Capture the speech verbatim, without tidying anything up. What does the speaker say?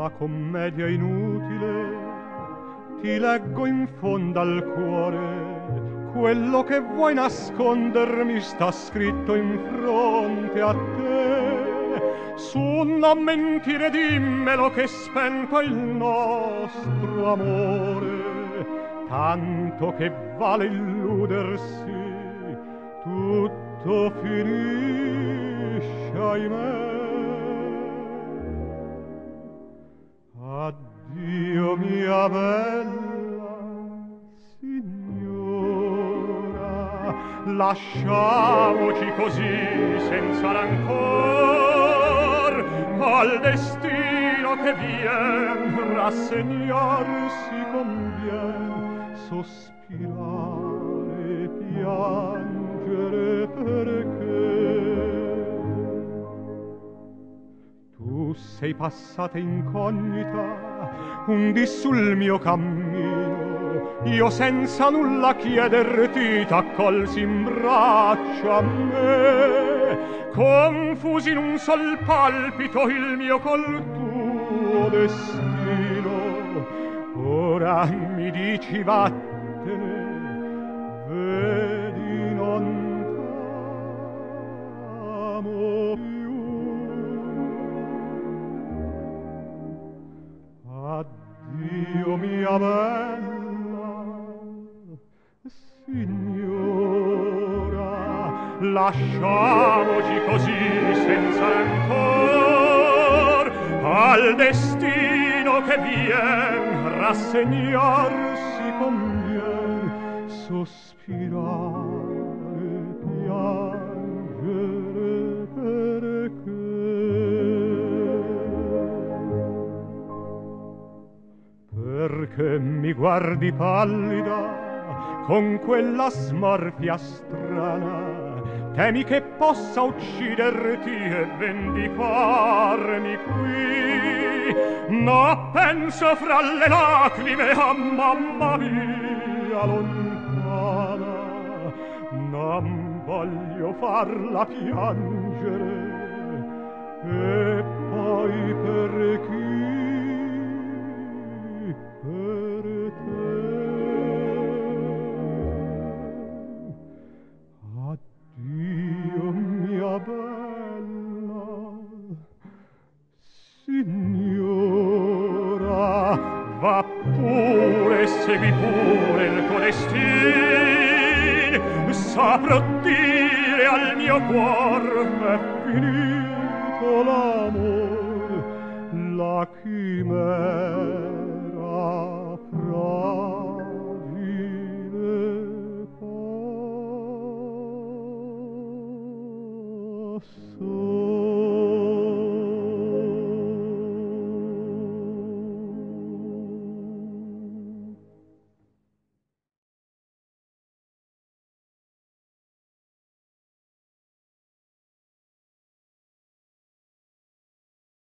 una commedia inutile, ti leggo in fondo al cuore, quello che vuoi nascondermi sta scritto in fronte a te. Su, non mentire, dimmelo che spento il nostro amore, tanto che vale illudersi, tutto finisce, ahimè. Addio mia bella signora, lasciamoci così senza rancor, al destino che vien rassegnarsi convien, sospirare, piangere perché tu sei passata incognita, undi sul mio cammino, io senza nulla chiederti t'accolsi in braccio a me, confusi in un sol palpito il mio col tuo destino. Ora mi dici vattene, vedi non t'amo più. Addio mia bella signora, lasciamoci così senza rancor, al destino che vien rassegnarsi convien, sospirare, piangere perché. Perché mi guardi pallida con quella smorfia strana, temi che possa ucciderti e vendicarmi qui. No, penso fra le lacrime a mamma mia lontana, non voglio farla piangere. E poi per chi? Per te. Addio mia bella signora, va pure, segui pure il tuo destin, saprò dire al mio cuor è finito l'amor, la chimera